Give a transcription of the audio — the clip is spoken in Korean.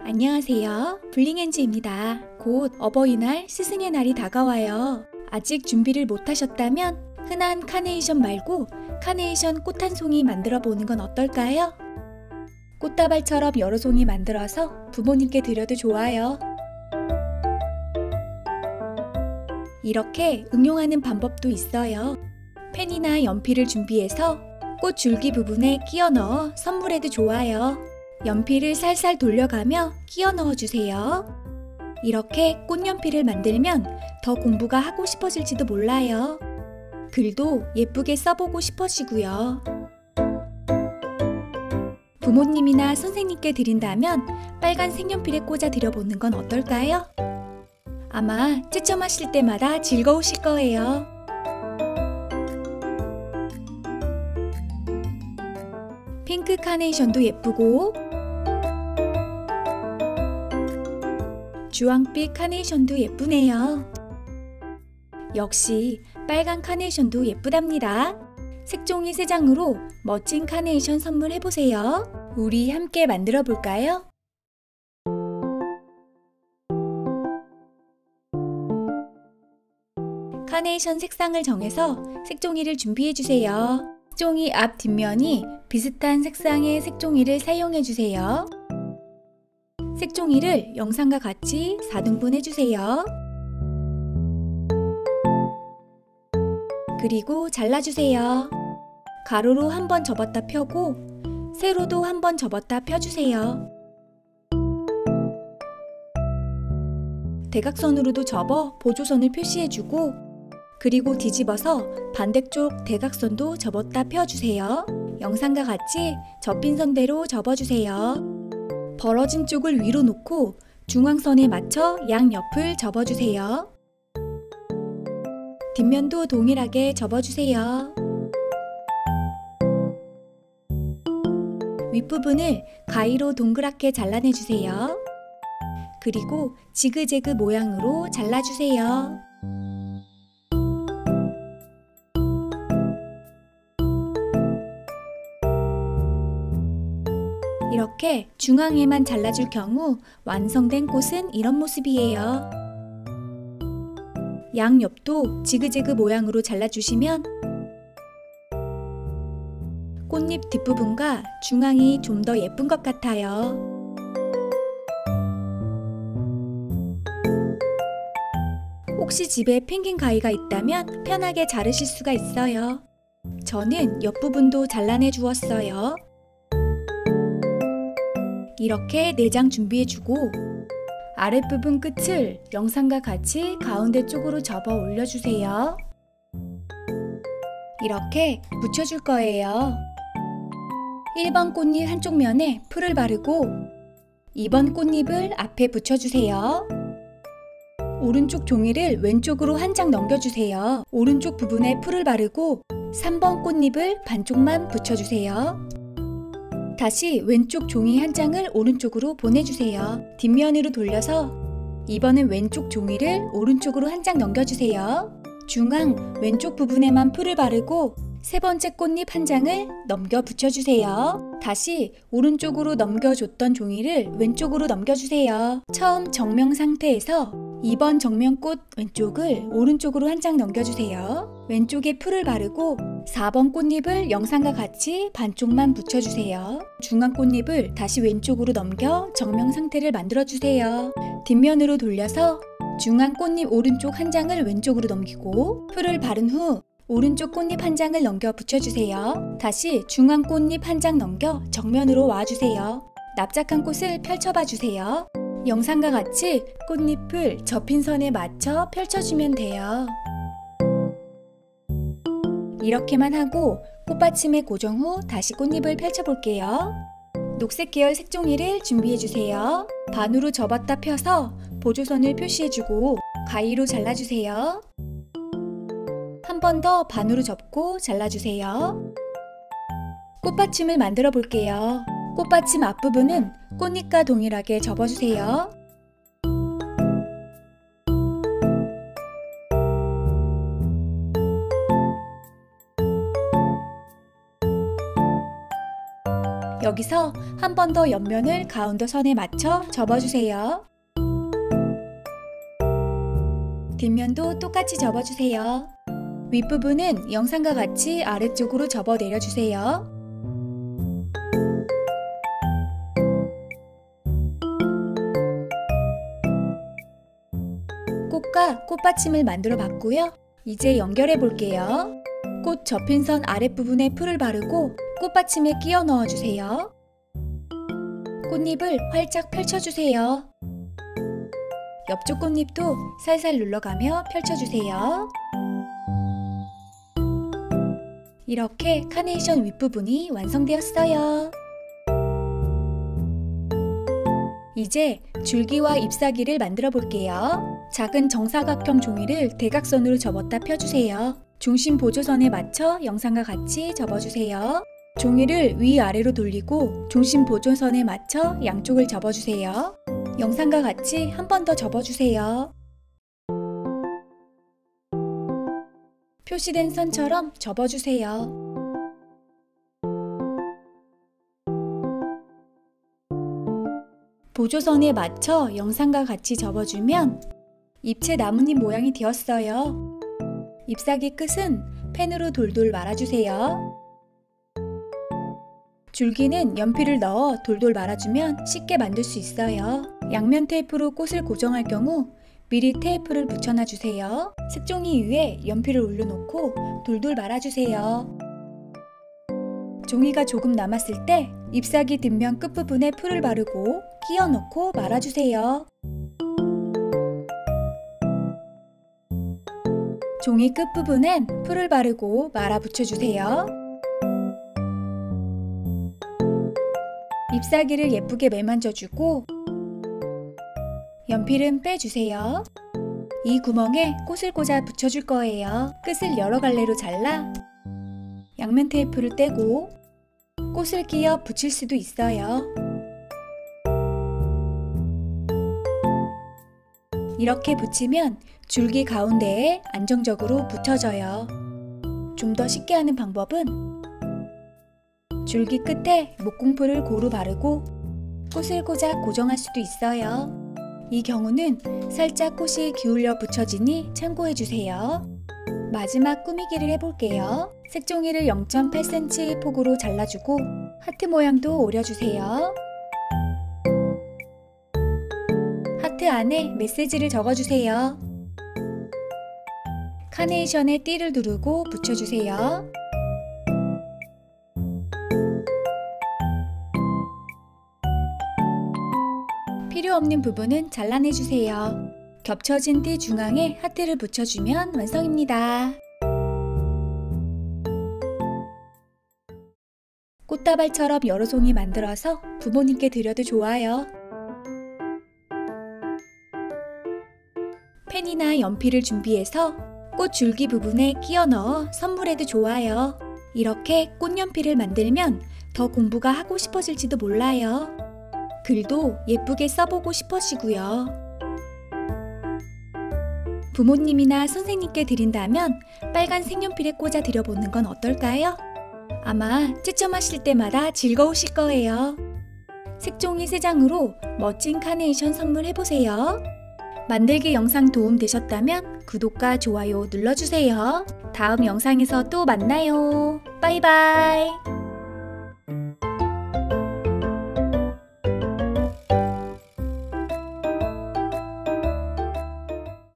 안녕하세요. 블링엔즈입니다. 곧 어버이날, 스승의 날이 다가와요. 아직 준비를 못하셨다면 흔한 카네이션 말고 카네이션 꽃 한 송이 만들어 보는 건 어떨까요? 꽃다발처럼 여러 송이 만들어서 부모님께 드려도 좋아요. 이렇게 응용하는 방법도 있어요. 펜이나 연필을 준비해서 꽃 줄기 부분에 끼워 넣어 선물해도 좋아요. 연필을 살살 돌려가며 끼워 넣어주세요. 이렇게 꽃연필을 만들면 더 공부가 하고 싶어질지도 몰라요. 글도 예쁘게 써보고 싶어지고요. 부모님이나 선생님께 드린다면 빨간 색연필에 꽂아 드려보는 건 어떨까요? 아마 채점하실 때마다 즐거우실 거예요. 핑크 카네이션도 예쁘고 주황빛 카네이션도 예쁘네요. 역시 빨간 카네이션도 예쁘답니다. 색종이 3장으로 멋진 카네이션 선물해보세요. 우리 함께 만들어 볼까요? 카네이션 색상을 정해서 색종이를 준비해주세요. 색종이 앞 뒷면이 비슷한 색상의 색종이를 사용해주세요. 색종이를 영상과 같이 4등분 해주세요. 그리고 잘라주세요. 가로로 한번 접었다 펴고 세로도 한번 접었다 펴주세요. 대각선으로도 접어 보조선을 표시해주고 그리고 뒤집어서 반대쪽 대각선도 접었다 펴주세요. 영상과 같이 접힌 선대로 접어주세요. 벌어진 쪽을 위로 놓고 중앙선에 맞춰 양옆을 접어주세요. 뒷면도 동일하게 접어주세요. 윗부분을 가위로 동그랗게 잘라내주세요. 그리고 지그재그 모양으로 잘라주세요. 이렇게 중앙에만 잘라줄 경우 완성된 꽃은 이런 모습이에요. 양옆도 지그재그 모양으로 잘라주시면 꽃잎 뒷부분과 중앙이 좀 더 예쁜 것 같아요. 혹시 집에 펭귄 가위가 있다면 편하게 자르실 수가 있어요. 저는 옆부분도 잘라내 주었어요. 이렇게 4장 준비해주고 아랫부분 끝을 영상과 같이 가운데 쪽으로 접어 올려주세요. 이렇게 붙여줄 거예요. 1번 꽃잎 한쪽 면에 풀을 바르고 2번 꽃잎을 앞에 붙여주세요. 오른쪽 종이를 왼쪽으로 한 장 넘겨주세요. 오른쪽 부분에 풀을 바르고 3번 꽃잎을 반쪽만 붙여주세요. 다시 왼쪽 종이 한 장을 오른쪽으로 보내주세요. 뒷면으로 돌려서 이번엔 왼쪽 종이를 오른쪽으로 한 장 넘겨주세요. 중앙 왼쪽 부분에만 풀을 바르고 3번째 꽃잎 한 장을 넘겨 붙여주세요. 다시 오른쪽으로 넘겨줬던 종이를 왼쪽으로 넘겨주세요. 처음 정면 상태에서 2번 정면꽃 왼쪽을 오른쪽으로 한 장 넘겨주세요. 왼쪽에 풀을 바르고 4번 꽃잎을 영상과 같이 반쪽만 붙여주세요. 중앙 꽃잎을 다시 왼쪽으로 넘겨 정면 상태를 만들어주세요. 뒷면으로 돌려서 중앙 꽃잎 오른쪽 한 장을 왼쪽으로 넘기고 풀을 바른 후 오른쪽 꽃잎 한 장을 넘겨 붙여주세요. 다시 중앙 꽃잎 한 장 넘겨 정면으로 와주세요. 납작한 꽃을 펼쳐봐 주세요. 영상과 같이 꽃잎을 접힌 선에 맞춰 펼쳐주면 돼요. 이렇게만 하고 꽃받침에 고정 후 다시 꽃잎을 펼쳐볼게요. 녹색 계열 색종이를 준비해주세요. 반으로 접었다 펴서 보조선을 표시해주고 가위로 잘라주세요. 한 번 더 반으로 접고 잘라주세요. 꽃받침을 만들어 볼게요. 꽃받침 앞부분은 꽃잎과 동일하게 접어주세요. 여기서 한 번 더 옆면을 가운데 선에 맞춰 접어주세요. 뒷면도 똑같이 접어주세요. 윗부분은 영상과 같이 아래쪽으로 접어 내려주세요. 꽃과 꽃받침을 만들어 봤고요. 이제 연결해 볼게요. 꽃 접힌 선 아랫부분에 풀을 바르고 꽃받침에 끼워 넣어주세요. 꽃잎을 활짝 펼쳐주세요. 옆쪽 꽃잎도 살살 눌러가며 펼쳐주세요. 이렇게 카네이션 윗부분이 완성되었어요. 이제 줄기와 잎사귀를 만들어 볼게요. 작은 정사각형 종이를 대각선으로 접었다 펴주세요. 중심 보조선에 맞춰 영상과 같이 접어주세요. 종이를 위아래로 돌리고 중심 보조선에 맞춰 양쪽을 접어주세요. 영상과 같이 한 번 더 접어주세요. 표시된 선처럼 접어주세요. 보조선에 맞춰 영상과 같이 접어주면 잎채 나뭇잎 모양이 되었어요. 잎사귀 끝은 펜으로 돌돌 말아주세요. 줄기는 연필을 넣어 돌돌 말아주면 쉽게 만들 수 있어요. 양면 테이프로 꽃을 고정할 경우 미리 테이프를 붙여놔주세요. 색종이 위에 연필을 올려놓고 돌돌 말아주세요. 종이가 조금 남았을 때 잎사귀 뒷면 끝부분에 풀을 바르고 끼워 넣고 말아주세요. 종이 끝부분엔 풀을 바르고 말아 붙여주세요. 잎사귀를 예쁘게 매만져주고 연필은 빼주세요. 이 구멍에 꽃을 꽂아 붙여줄 거예요. 끝을 여러 갈래로 잘라 양면 테이프를 떼고 꽃을 끼워 붙일 수도 있어요. 이렇게 붙이면 줄기 가운데에 안정적으로 붙어져요. 좀 더 쉽게 하는 방법은 줄기 끝에 목공풀을 고루 바르고 꽃을 꽂아 고정할 수도 있어요. 이 경우는 살짝 꽃이 기울여 붙여지니 참고해주세요. 마지막 꾸미기를 해볼게요. 색종이를 0.8cm 폭으로 잘라주고 하트 모양도 오려주세요. 하트 안에 메시지를 적어주세요. 카네이션에 띠를 두르고 붙여주세요. 필요 없는 부분은 잘라내주세요. 겹쳐진 띠 중앙에 하트를 붙여주면 완성입니다. 꽃다발처럼 여러 송이 만들어서 부모님께 드려도 좋아요. 펜이나 연필을 준비해서 꽃 줄기 부분에 끼워 넣어 선물해도 좋아요. 이렇게 꽃연필을 만들면 더 공부가 하고 싶어질지도 몰라요. 글도 예쁘게 써보고 싶어지고요. 부모님이나 선생님께 드린다면 빨간 색연필에 꽂아 드려보는 건 어떨까요? 아마 채점하실 때마다 즐거우실 거예요. 색종이 3장으로 멋진 카네이션 선물해보세요. 만들기 영상 도움 되셨다면 구독과 좋아요 눌러주세요. 다음 영상에서 또 만나요. 바이바이.